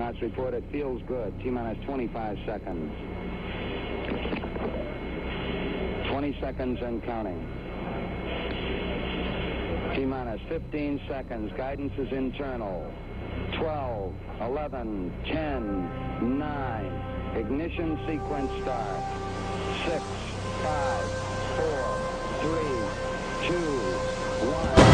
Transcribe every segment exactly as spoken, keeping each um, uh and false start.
astronauts report it feels good. T-minus twenty-five seconds. twenty seconds and counting. T-minus fifteen seconds. Guidance is internal. twelve, eleven, ten, nine. Ignition sequence start. six, five, four, three, two, one.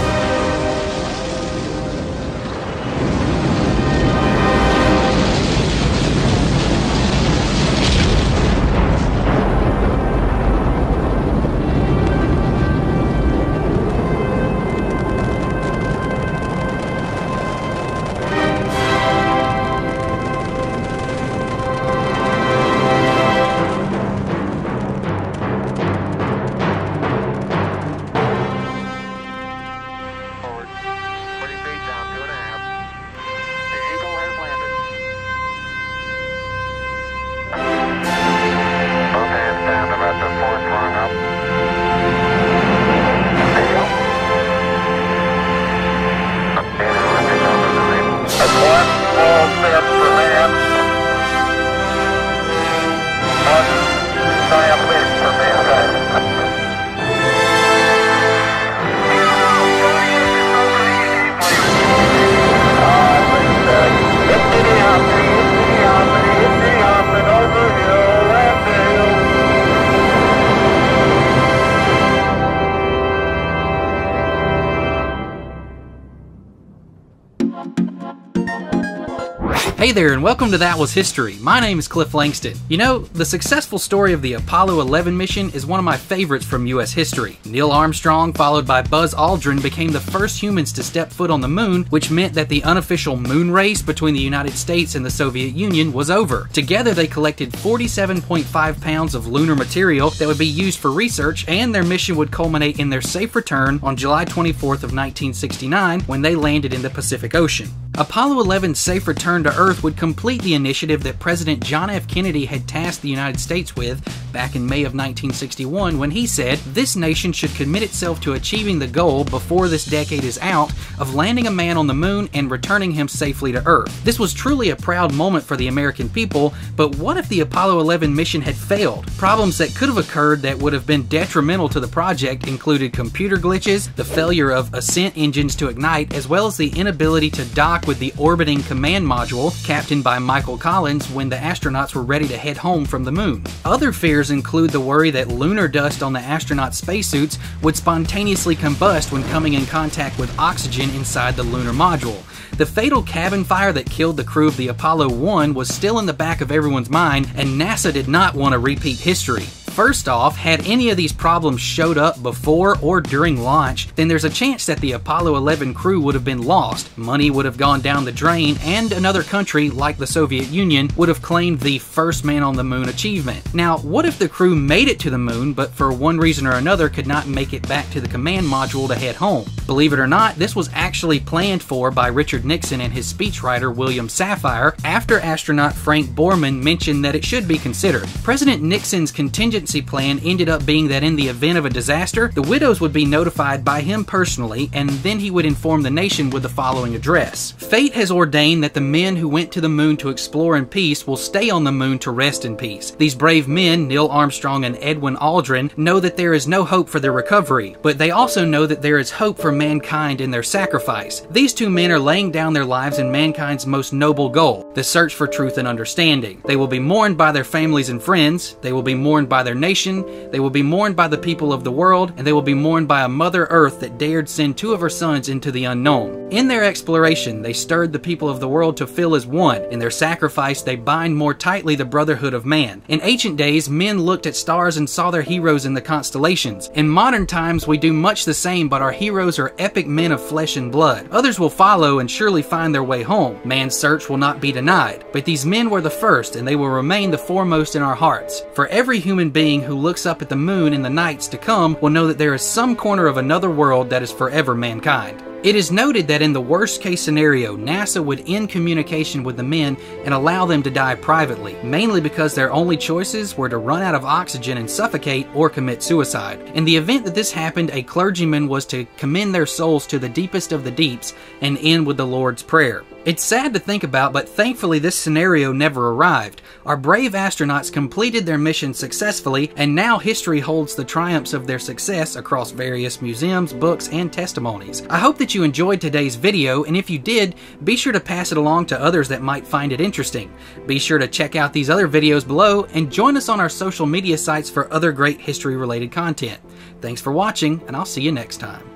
Hey there, and welcome to That Was History. My name is Cliff Langston. You know, the successful story of the Apollo eleven mission is one of my favorites from U S history. Neil Armstrong, followed by Buzz Aldrin, became the first humans to step foot on the moon, which meant that the unofficial moon race between the United States and the Soviet Union was over. Together, they collected forty-seven point five pounds of lunar material that would be used for research, and their mission would culminate in their safe return on July twenty-fourth of nineteen sixty-nine when they landed in the Pacific Ocean. Apollo eleven's safe return to Earth would complete the initiative that President John F. Kennedy had tasked the United States with back in May of nineteen sixty-one when he said, "This nation should commit itself to achieving the goal before this decade is out of landing a man on the moon and returning him safely to Earth." This was truly a proud moment for the American people, but what if the Apollo eleven mission had failed? Problems that could have occurred that would have been detrimental to the project included computer glitches, the failure of ascent engines to ignite, as well as the inability to dock with the orbiting command module, captained by Michael Collins, when the astronauts were ready to head home from the moon. Other fears include the worry that lunar dust on the astronaut spacesuits would spontaneously combust when coming in contact with oxygen inside the lunar module. The fatal cabin fire that killed the crew of the Apollo one was still in the back of everyone's mind, and NASA did not want to repeat history. First off, had any of these problems showed up before or during launch, then there's a chance that the Apollo eleven crew would have been lost, money would have gone down the drain, and another country, like the Soviet Union, would have claimed the first man on the moon achievement. Now, what if the crew made it to the moon, but for one reason or another could not make it back to the command module to head home? Believe it or not, this was actually planned for by Richard Nixon and his speechwriter William Safire after astronaut Frank Borman mentioned that it should be considered. President Nixon's contingency plan ended up being that in the event of a disaster, the widows would be notified by him personally, and then he would inform the nation with the following address. Fate has ordained that the men who went to the moon to explore in peace will stay on the moon to rest in peace. These brave men, Neil Armstrong and EDWIN ALDRIN, know that there is no hope for their recovery, but they also know that there is hope for mankind in their sacrifice. These two men are laying down their lives in mankind's most noble goal, the search for truth and understanding. They will be mourned by their families and friends, they will be mourned by their nation, they will be mourned by the people of the world, and they will be mourned by a Mother Earth that dared send two of her sons into the unknown. In their exploration, they stirred the people of the world to feel as one. In their sacrifice, they bind more tightly the brotherhood of man. In ancient days, men looked at stars and saw their heroes in the constellations. In modern times, we do much the same, but our heroes are epic men of flesh and blood. Others will follow and surely find their way home. Man's search will not be denied, but these men were the first, and they will remain the foremost in our hearts. For every human being who looks up at the moon in the nights to come will know that there is some corner of another world that is forever mankind. It is noted that in the worst case scenario, NASA would end communication with the men and allow them to die privately, mainly because their only choices were to run out of oxygen and suffocate or commit suicide. In the event that this happened, a clergyman was to commend their souls to the deepest of the deeps and end with the Lord's Prayer. It's sad to think about, but thankfully this scenario never arrived. Our brave astronauts completed their mission successfully, and now history holds the triumphs of their success across various museums, books, and testimonies. I hope that you enjoyed today's video, and if you did, be sure to pass it along to others that might find it interesting. Be sure to check out these other videos below, and join us on our social media sites for other great history-related content. Thanks for watching, and I'll see you next time.